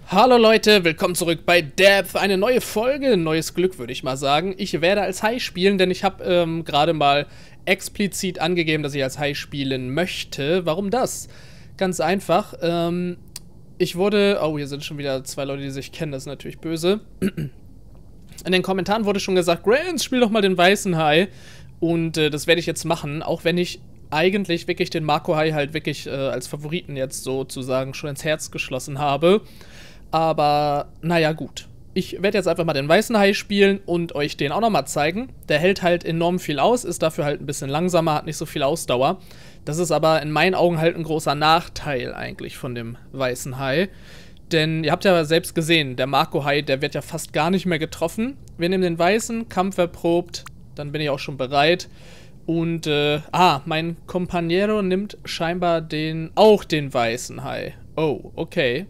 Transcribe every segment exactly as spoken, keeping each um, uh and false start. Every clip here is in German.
Hallo Leute, willkommen zurück bei Depth. Eine neue Folge, neues Glück würde ich mal sagen. Ich werde als Hai spielen, denn ich habe ähm, gerade mal explizit angegeben, dass ich als Hai spielen möchte. Warum das? Ganz einfach. Ähm, ich wurde... Oh, hier sind schon wieder zwei Leute, die sich kennen. Das ist natürlich böse. In den Kommentaren wurde schon gesagt, Grants, spiel doch mal den weißen Hai. Und äh, das werde ich jetzt machen, auch wenn ich eigentlich wirklich den Mako Hai halt wirklich äh, als Favoriten jetzt sozusagen schon ins Herz geschlossen habe. Aber, naja, gut. Ich werde jetzt einfach mal den weißen Hai spielen und euch den auch nochmal zeigen. Der hält halt enorm viel aus, ist dafür halt ein bisschen langsamer, hat nicht so viel Ausdauer. Das ist aber in meinen Augen halt ein großer Nachteil eigentlich von dem weißen Hai. Denn ihr habt ja selbst gesehen, der Mako Hai, der wird ja fast gar nicht mehr getroffen. Wir nehmen den weißen, Kampf erprobt, dann bin ich auch schon bereit. Und, äh, ah, mein Compañero nimmt scheinbar den, auch den weißen Hai. Oh, okay.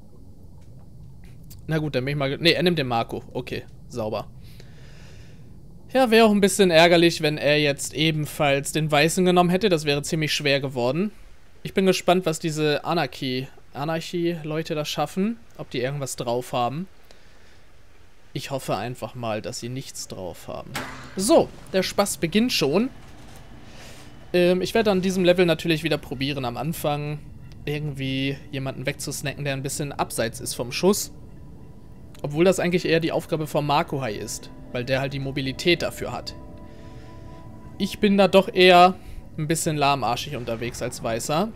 Na gut, dann bin ich mal... Ne, er nimmt den Mako. Okay, sauber. Ja, wäre auch ein bisschen ärgerlich, wenn er jetzt ebenfalls den Weißen genommen hätte. Das wäre ziemlich schwer geworden. Ich bin gespannt, was diese Anarchie... Anarchie-Leute da schaffen. Ob die irgendwas drauf haben. Ich hoffe einfach mal, dass sie nichts drauf haben. So, der Spaß beginnt schon. Ähm, ich werde an diesem Level natürlich wieder probieren, am Anfang irgendwie jemanden wegzusnacken, der ein bisschen abseits ist vom Schuss. Obwohl das eigentlich eher die Aufgabe vom Mako Hai ist, weil der halt die Mobilität dafür hat. Ich bin da doch eher ein bisschen lahmarschig unterwegs als Weißer.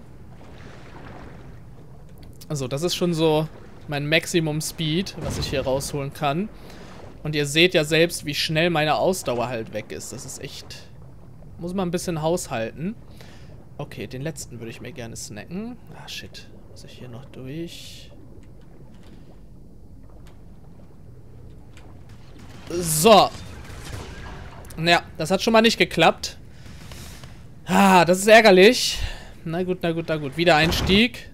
Also das ist schon so mein Maximum Speed, was ich hier rausholen kann. Und ihr seht ja selbst, wie schnell meine Ausdauer halt weg ist. Das ist echt... Muss man ein bisschen haushalten. Okay, den letzten würde ich mir gerne snacken. Ah, shit. Muss ich hier noch durch... So. Naja, das hat schon mal nicht geklappt. Ah, das ist ärgerlich. Na gut, na gut, na gut. Wiedereinstieg.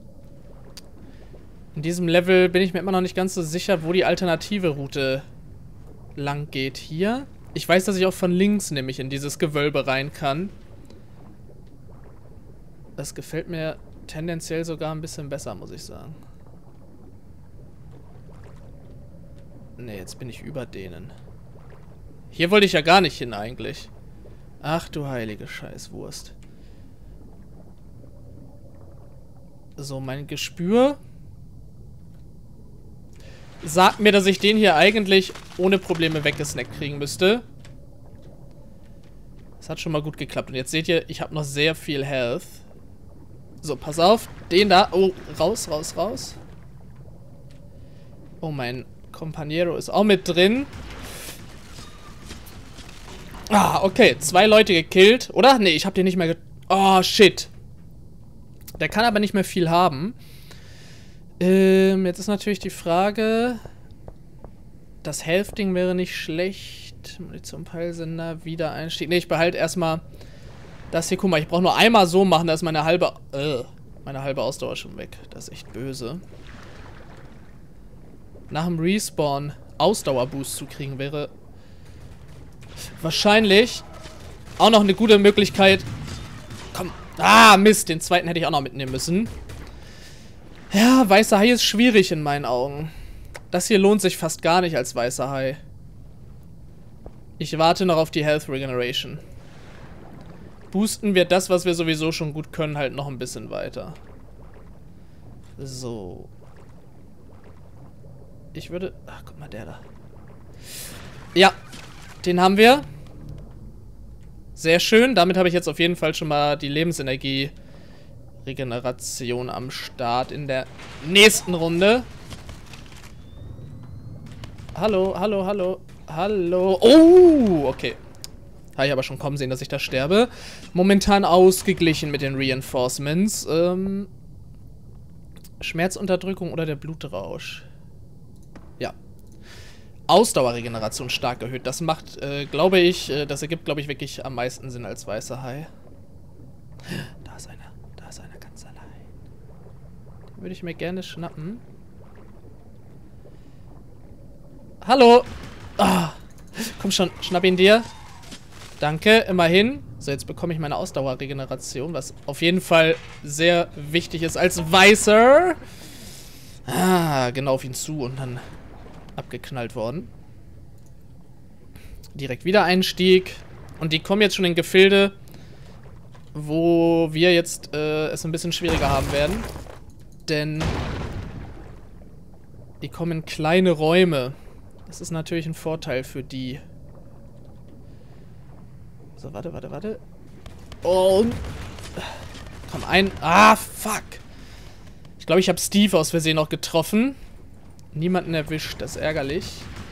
In diesem Level bin ich mir immer noch nicht ganz so sicher, wo die alternative Route lang geht. Hier. Ich weiß, dass ich auch von links nämlich in dieses Gewölbe rein kann. Das gefällt mir tendenziell sogar ein bisschen besser, muss ich sagen. Ne, jetzt bin ich über denen. Hier wollte ich ja gar nicht hin eigentlich. Ach du heilige Scheißwurst. So, mein Gespür sagt mir, dass ich den hier eigentlich ohne Probleme weggesnackt kriegen müsste. Das hat schon mal gut geklappt. Und jetzt seht ihr, ich habe noch sehr viel Health. So, pass auf. Den da. Oh, raus, raus, raus. Oh, mein Compañero ist auch mit drin. Ah, okay. Zwei Leute gekillt. Oder? Nee, ich hab den nicht mehr ge... Oh, shit. Der kann aber nicht mehr viel haben. Ähm, jetzt ist natürlich die Frage... Das Health-Ding wäre nicht schlecht. Munition, Peilsender, Wiedereinstieg. Nee, ich behalte erstmal das hier. Guck mal, ich brauche nur einmal so machen, da ist meine halbe... Äh, meine halbe Ausdauer schon weg. Das ist echt böse. Nach dem Respawn Ausdauerboost zu kriegen, wäre wahrscheinlich auch noch eine gute Möglichkeit. Komm. Ah, Mist. Den zweiten hätte ich auch noch mitnehmen müssen. Ja, weißer Hai ist schwierig in meinen Augen. Das hier lohnt sich fast gar nicht als weißer Hai. Ich warte noch auf die Health Regeneration. Boosten wir das, was wir sowieso schon gut können, halt noch ein bisschen weiter. So. Ich würde... Ach, guck mal, der da. Ja, den haben wir. Sehr schön. Damit habe ich jetzt auf jeden Fall schon mal die Lebensenergie-Regeneration am Start in der nächsten Runde. Hallo, hallo, hallo, hallo. Oh, okay. Habe ich aber schon kommen sehen, dass ich da sterbe. Momentan ausgeglichen mit den Reinforcements. Ähm, Schmerzunterdrückung oder der Blutrausch? Ja. Ausdauerregeneration stark erhöht. Das macht, äh, glaube ich, äh, das ergibt, glaube ich, wirklich am meisten Sinn als weißer Hai. Da ist einer. Da ist einer ganz allein. Den würde ich mir gerne schnappen. Hallo! Ah, komm schon, schnapp ihn dir. Danke, immerhin. So, jetzt bekomme ich meine Ausdauerregeneration, was auf jeden Fall sehr wichtig ist als Weißer. Ah, genau auf ihn zu und dann abgeknallt worden. Direkt wieder Einstieg. Und die kommen jetzt schon in Gefilde, wo wir jetzt äh, es ein bisschen schwieriger haben werden. Denn die kommen in kleine Räume. Das ist natürlich ein Vorteil für die. So, warte, warte, warte. Und... Komm, ein... Ah, fuck. Ich glaube, ich habe Steve aus Versehen noch getroffen. Niemanden erwischt, das ist ärgerlich.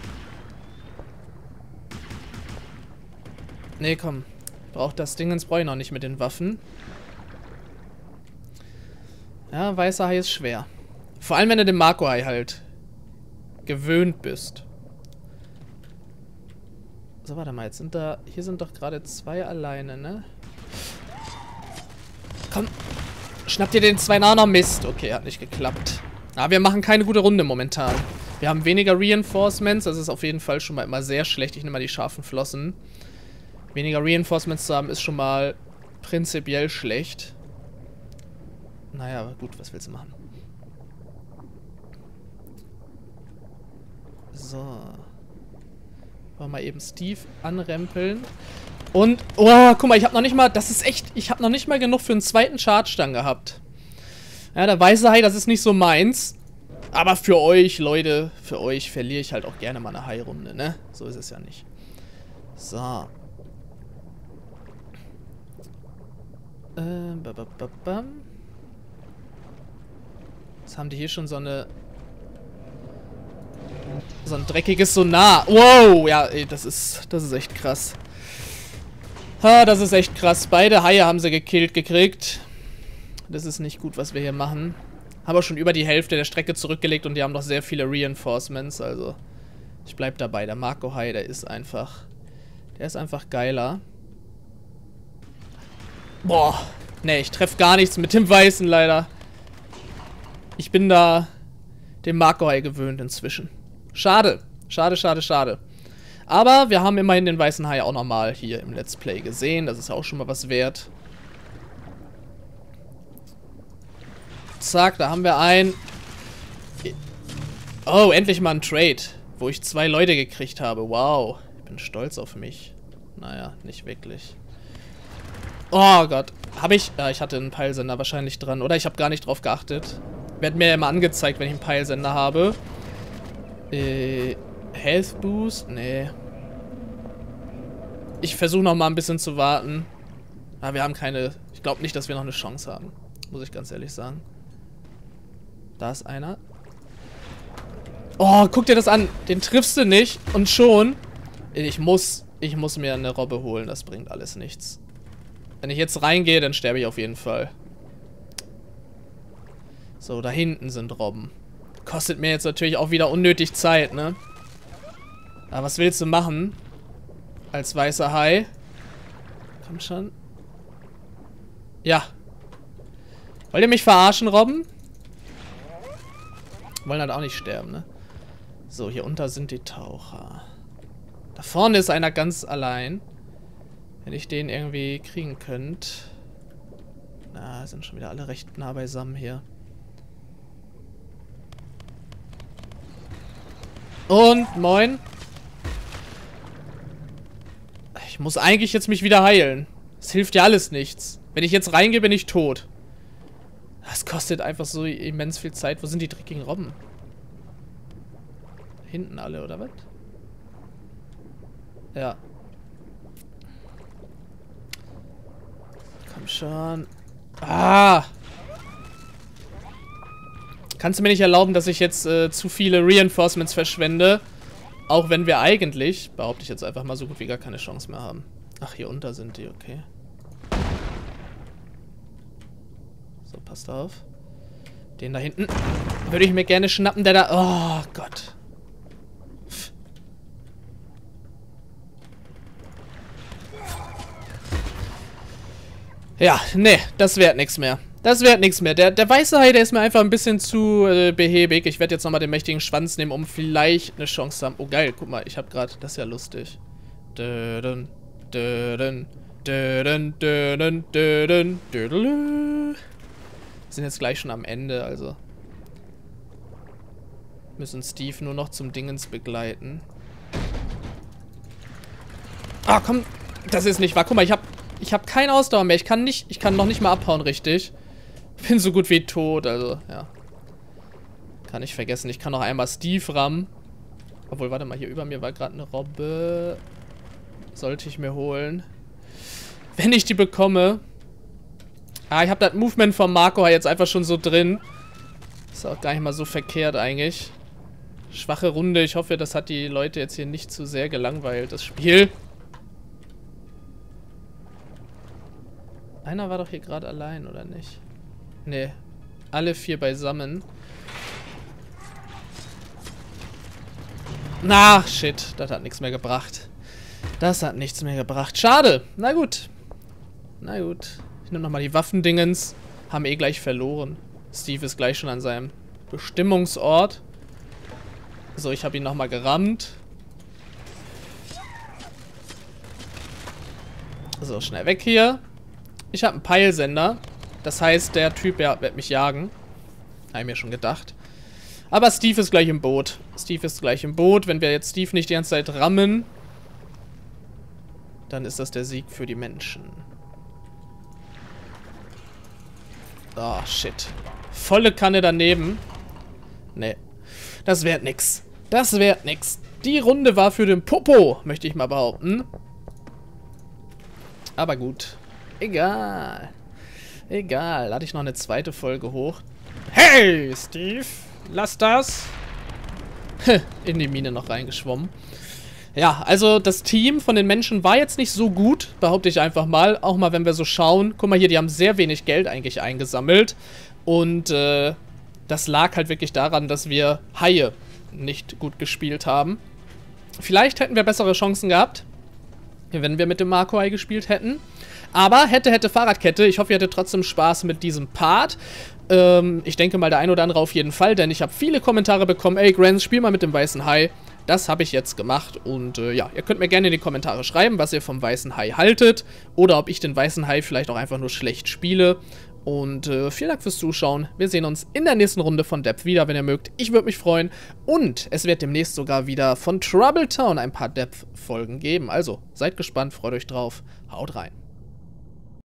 Nee, komm. Braucht das Dingens, brauche ich noch nicht mit den Waffen. Ja, weißer Hai ist schwer. Vor allem, wenn du den Mako-Hai halt gewöhnt bist. So, warte mal, jetzt sind da... Hier sind doch gerade zwei alleine, ne? Komm. Schnapp dir den zwei Nano. Mist. Okay, hat nicht geklappt. Aber wir machen keine gute Runde momentan. Wir haben weniger Reinforcements. Das ist auf jeden Fall schon mal immer sehr schlecht. Ich nehme mal die scharfen Flossen. Weniger Reinforcements zu haben, ist schon mal prinzipiell schlecht. Naja, aber gut, was willst du machen? So. Wollen wir mal eben Steve anrempeln. Und, oh, guck mal, ich habe noch nicht mal, das ist echt, ich habe noch nicht mal genug für einen zweiten Charge dann gehabt. Ja, der weiße Hai, das ist nicht so meins. Aber für euch, Leute, für euch verliere ich halt auch gerne mal eine Hai-Runde, ne? So ist es ja nicht. So. Ähm, ba, ba, ba, bam. Jetzt haben die hier schon so eine... So ein dreckiges Sonar. Wow, ja, ey, das ist, das ist echt krass. Ha, das ist echt krass. Beide Haie haben sie gekillt gekriegt. Das ist nicht gut, was wir hier machen. Haben auch schon über die Hälfte der Strecke zurückgelegt und die haben noch sehr viele Reinforcements. Also, ich bleib dabei. Der Mako-Hai, der ist einfach... Der ist einfach geiler. Boah. Nee, ich treffe gar nichts mit dem Weißen leider. Ich bin da dem Mako-Hai gewöhnt inzwischen. Schade. Schade, schade, schade. Aber wir haben immerhin den weißen Hai auch nochmal hier im Let's Play gesehen. Das ist ja auch schon mal was wert. Zack, da haben wir ein... Oh, endlich mal ein Trade, wo ich zwei Leute gekriegt habe. Wow, ich bin stolz auf mich. Naja, nicht wirklich. Oh Gott, habe ich... Ja, ich hatte einen Peilsender wahrscheinlich dran. Oder ich habe gar nicht drauf geachtet. Wird mir ja immer angezeigt, wenn ich einen Peilsender habe. Äh... Health Boost? Nee. Ich versuche noch mal ein bisschen zu warten. Aber wir haben keine... Ich glaube nicht, dass wir noch eine Chance haben. Muss ich ganz ehrlich sagen. Da ist einer. Oh, guck dir das an. Den triffst du nicht. Und schon... Ich muss... Ich muss mir eine Robbe holen. Das bringt alles nichts. Wenn ich jetzt reingehe, dann sterbe ich auf jeden Fall. So, da hinten sind Robben. Kostet mir jetzt natürlich auch wieder unnötig Zeit, ne? Aber was willst du machen? Als weißer Hai? Komm schon. Ja. Wollt ihr mich verarschen, Robben? Wollen halt auch nicht sterben, ne? So, hier unter sind die Taucher. Da vorne ist einer ganz allein. Wenn ich den irgendwie kriegen könnte. Na, sind schon wieder alle recht nah beisammen hier. Und, moin. Ich muss eigentlich jetzt mich wieder heilen. Es hilft ja alles nichts. Wenn ich jetzt reingehe, bin ich tot. Das kostet einfach so immens viel Zeit. Wo sind die dreckigen Robben? Hinten alle, oder was? Ja. Komm schon. Ah! Kannst du mir nicht erlauben, dass ich jetzt äh, zu viele Reinforcements verschwende? Auch wenn wir eigentlich, behaupte ich jetzt einfach mal, so gut wie gar keine Chance mehr haben. Ach, hier unter sind die, okay. So, passt auf. Den da hinten würde ich mir gerne schnappen, der da... Oh, Gott. Pff. Ja, nee, das wird nichts mehr. Das wird nichts mehr. Der, der weiße Hai, der ist mir einfach ein bisschen zu äh, behäbig. Ich werde jetzt nochmal den mächtigen Schwanz nehmen, um vielleicht eine Chance zu haben. Oh, geil. Guck mal, ich habe gerade... Das ist ja lustig. Dödön, dödön, dödön, dödön, dödön, dödön. Wir sind jetzt gleich schon am Ende, also... Müssen Steve nur noch zum Dingens begleiten. Ah, komm. Das ist nicht wahr. Guck mal, ich hab, ich hab keine Ausdauer mehr. Ich kann nicht, ich kann noch nicht mal abhauen, richtig. Bin so gut wie tot, also, ja. Kann ich vergessen. Ich kann noch einmal Steve rammen. Obwohl, warte mal, hier über mir war gerade eine Robbe. Sollte ich mir holen. Wenn ich die bekomme. Ah, ich habe das Movement von Marco jetzt einfach schon so drin. Ist auch gar nicht mal so verkehrt eigentlich. Schwache Runde. Ich hoffe, das hat die Leute jetzt hier nicht zu sehr gelangweilt, das Spiel. Einer war doch hier gerade allein, oder nicht? Nee. Alle vier beisammen. Na, shit. Das hat nichts mehr gebracht. Das hat nichts mehr gebracht. Schade. Na gut. Na gut. Ich nehme nochmal die Waffendingens. Haben eh gleich verloren. Steve ist gleich schon an seinem Bestimmungsort. So, ich habe ihn nochmal gerammt. So, schnell weg hier. Ich habe einen Peilsender. Das heißt, der Typ, ja, wird mich jagen. Habe ich mir schon gedacht. Aber Steve ist gleich im Boot. Steve ist gleich im Boot. Wenn wir jetzt Steve nicht die ganze Zeit rammen, dann ist das der Sieg für die Menschen. Oh, shit. Volle Kanne daneben. Nee. Das wird nix. Das wird nix. Die Runde war für den Popo, möchte ich mal behaupten. Aber gut. Egal. Egal. Lade ich noch eine zweite Folge hoch. Hey, Steve. Lass das. In die Mine noch reingeschwommen. Ja, also das Team von den Menschen war jetzt nicht so gut, behaupte ich einfach mal. Auch mal, wenn wir so schauen. Guck mal hier, die haben sehr wenig Geld eigentlich eingesammelt. Und äh, das lag halt wirklich daran, dass wir Haie nicht gut gespielt haben. Vielleicht hätten wir bessere Chancen gehabt, wenn wir mit dem Marco Hai gespielt hätten. Aber hätte, hätte Fahrradkette. Ich hoffe, ihr hattet trotzdem Spaß mit diesem Part. Ähm, ich denke mal, der ein oder andere auf jeden Fall, denn ich habe viele Kommentare bekommen. Ey, Grants, spiel mal mit dem weißen Hai. Das habe ich jetzt gemacht und äh, ja, ihr könnt mir gerne in die Kommentare schreiben, was ihr vom weißen Hai haltet. Oder ob ich den weißen Hai vielleicht auch einfach nur schlecht spiele. Und äh, vielen Dank fürs Zuschauen. Wir sehen uns in der nächsten Runde von Depth wieder, wenn ihr mögt. Ich würde mich freuen. Und es wird demnächst sogar wieder von Trouble Town ein paar Depth-Folgen geben. Also, seid gespannt, freut euch drauf. Haut rein.